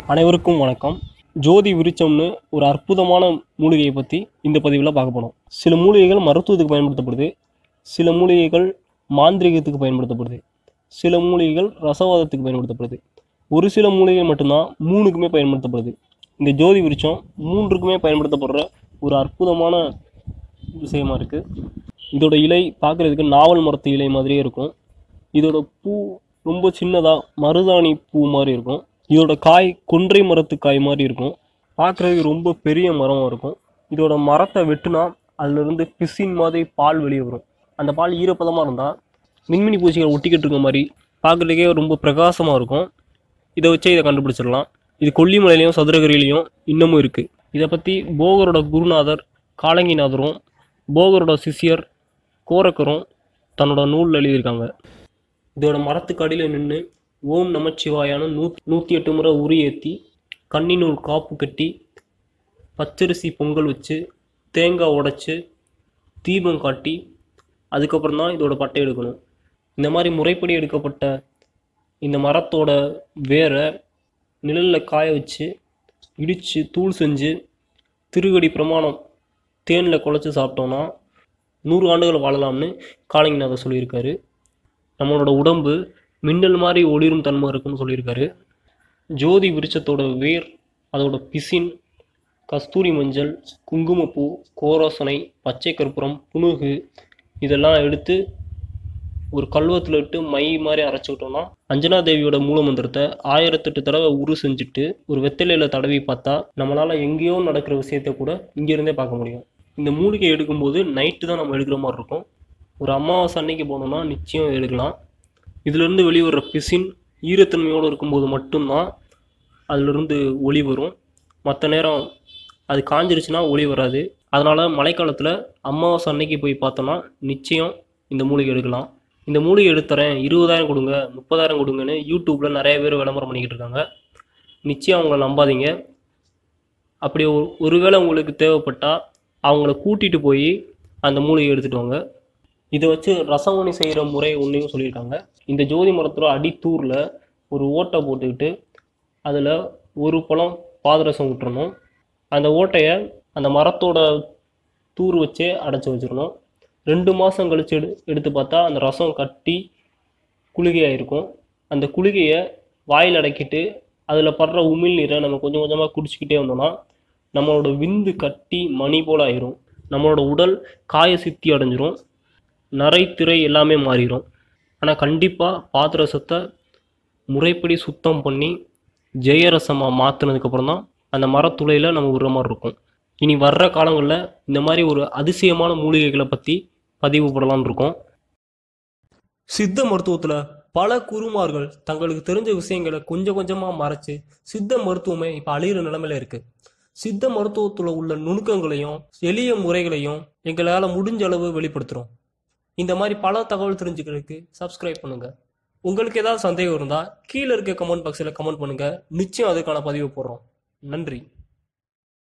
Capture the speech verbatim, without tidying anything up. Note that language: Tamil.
அனைவருக்கும் வணக்கம். ஜோதி விருட்சம்னு ஒரு அற்புதமான மூலிகையை பற்றி இந்த பதிவில் பார்க்க போனோம். சில மூலிகைகள் மருத்துவத்துக்கு பயன்படுத்தப்படுது, சில மூலிகைகள் மாந்திரிகத்துக்கு பயன்படுத்தப்படுது, சில மூலிகைகள் ரசவாதத்துக்கு பயன்படுத்தப்படுது, ஒரு சில மூலிகைகள் மட்டும்தான் மூணுக்குமே பயன்படுத்தப்படுது. இந்த ஜோதி விருட்சம் மூன்றுக்குமே பயன்படுத்தப்படுற ஒரு அற்புதமான விஷயமா இருக்குது. இதோட இலை பார்க்குறதுக்கு நாவல் மரத்து இலை மாதிரியே இருக்கும். இதோட பூ ரொம்ப சின்னதாக மருதாணி பூ மாதிரி இருக்கும். இதோட காய் கொன்றை மரத்து காய் மாதிரி இருக்கும். பார்க்குறதுக்கு ரொம்ப பெரிய மரமாக இருக்கும். இதோட மரத்தை வெட்டுனா அதுலேருந்து பிசின் மாதிரி பால் வெளியே வரும். அந்த பால் ஈரப்பதமாக இருந்தால் மின்மினி பூச்சிகள் ஒட்டிக்கிட்டு இருக்க மாதிரி பார்க்குறதுக்கே ரொம்ப பிரகாசமாக இருக்கும். இதை வச்சே இதை கண்டுபிடிச்சிடலாம். இது கொல்லிமலையிலையும் சதுரகிரியிலையும் இன்னமும் இருக்குது. இதை பற்றி போகரோட குருநாதர் காலங்கிநாதரும் போகரோட சிஷியர் கோரக்கரும் தன்னோட நூலில் எழுதியிருக்காங்க. இதோட மரத்துக்கு அடியில் நின்று ஓம் நமச்சிவாயான நூ நூற்றி எட்டு முறை உரி ஏற்றி கன்னிநூல் காப்பு கட்டி பச்சரிசி பொங்கல் வச்சு தேங்காய் உடைச்சி தீபம் காட்டி அதுக்கப்புறம் தான் இதோட பட்டை எடுக்கணும். இந்த மாதிரி முறைப்படி எடுக்கப்பட்ட இந்த மரத்தோட வேரை நிழலில் காய வச்சு இடித்து தூள் செஞ்சு திருகடி பிரமாணம் தேனில் குழச்சி சாப்பிட்டோன்னா நூறு ஆண்டுகள் வாழலாம்னு காலங்கிநாதர் சொல்லியிருக்காரு. நம்மளோட உடம்பு மின்னல் மாதிரி ஒளிரும் தன்மை இருக்குன்னு சொல்லியிருக்காரு. ஜோதி விருட்சத்தோட வேர், அதோட பிசின், கஸ்தூரி மஞ்சள், குங்குமப்பூ, கோரோசனை, பச்சை கற்பூரம், புனுகு இதெல்லாம் எடுத்து ஒரு கல்வத்தில் இட்டு மை மாதிரி அரைச்சிக்கிட்டோம்னா அஞ்சனா தேவியோட மூல மந்திரத்தை ஆயிரத்தெட்டு தடவை உரு செஞ்சுட்டு ஒரு வெத்தலையில் தடவி பார்த்தா நம்மளால் எங்கேயோ நடக்கிற விஷயத்த கூட இங்கேருந்தே பார்க்க முடியும். இந்த மூலிகை எடுக்கும்போது நைட்டு தான் நம்ம எடுக்கிற மாதிரி இருக்கும். ஒரு அமாவாசை அன்னைக்கு போனோம்னா நிச்சயம் எடுக்கலாம். இதிலிருந்து வெளிவர பிசின் ஈரத்தன்மையோடு இருக்கும்போது மட்டும்தான் அதிலிருந்து ஒளி வரும். மற்ற நேரம் அது காஞ்சிருச்சுன்னா ஒளி வராது. அதனால் மழைக்காலத்தில் அமாவாசை அன்னைக்கு போய் பார்த்தோன்னா நிச்சயம் இந்த மூலிகை எடுக்கலாம். இந்த மூலிகை எடுத்துறேன், இருபதாயிரம் கொடுங்க, முப்பதாயிரம் கொடுங்கன்னு யூடியூப்பில் நிறைய பேர் விளம்பரம் பண்ணிக்கிட்டு இருக்காங்க. நிச்சயம் அவங்கள நம்பாதீங்க. அப்படி ஒருவேளை உங்களுக்கு தேவைப்பட்டால் அவங்கள கூட்டிகிட்டு போய் அந்த மூலிகை எடுத்துகிட்டு வாங்க. இதை வச்சு ரசவணி செய்கிற முறை ஒன்றையும் சொல்லியிருக்காங்க. இந்த ஜோதி மரத்தோட அடித்தூரில் ஒரு ஓட்டை போட்டுக்கிட்டு அதில் ஒரு பழம் பாதரசம் விட்டுறணும். அந்த ஓட்டையை அந்த மரத்தோட தூர் வச்சே அடைச்சி வச்சிடணும். ரெண்டு மாதம் கழித்து எடு எடுத்து பார்த்தா அந்த ரசம் கட்டி குளிகையாக இருக்கும். அந்த குளிகையை வாயில் அடக்கிட்டு அதில் படுற உமிழ் நீரை நம்ம கொஞ்சம் கொஞ்சமாக குடிச்சிக்கிட்டே வந்தோம்னா நம்மளோட விந்து கட்டி மணி போல் ஆயிரும். நம்மளோட உடல் காய சித்தி அடைஞ்சிரும். நரை திரை எல்லாமே மாறிடும். ஆனால் கண்டிப்பாக பாதரசத்தை முறைப்படி சுத்தம் பண்ணி ஜெயரசமாக மாற்றினதுக்கப்புறம் தான் அந்த மரத்துளையில் நம்ம விடுற மாதிரி இருக்கும். இனி வர்ற காலங்களில் இந்த மாதிரி ஒரு அதிசயமான மூலிகைகளை பற்றி பதிவு போடலான்னு இருக்கோம். சித்த மருத்துவத்தில் பல குருமார்கள் தங்களுக்கு தெரிஞ்ச விஷயங்களை கொஞ்சம் கொஞ்சமாக மறைச்சு சித்த மருத்துவமே இப்போ அழிகிற நிலைமையில இருக்குது. சித்த மருத்துவத்தில் உள்ள நுணுக்கங்களையும் எளிய முறைகளையும் எங்களால் முடிஞ்ச அளவு வெளிப்படுத்துகிறோம். இந்த மாதிரி பல தகவல் தெரிஞ்சுக்கிறதுக்கு சப்ஸ்கிரைப் பண்ணுங்கள். உங்களுக்கு ஏதாவது சந்தேகம் இருந்தால் கீழே இருக்க கமெண்ட் பாக்ஸில் கமெண்ட் பண்ணுங்கள். நிச்சயம் அதுக்கான பதிவு போடுறோம். நன்றி.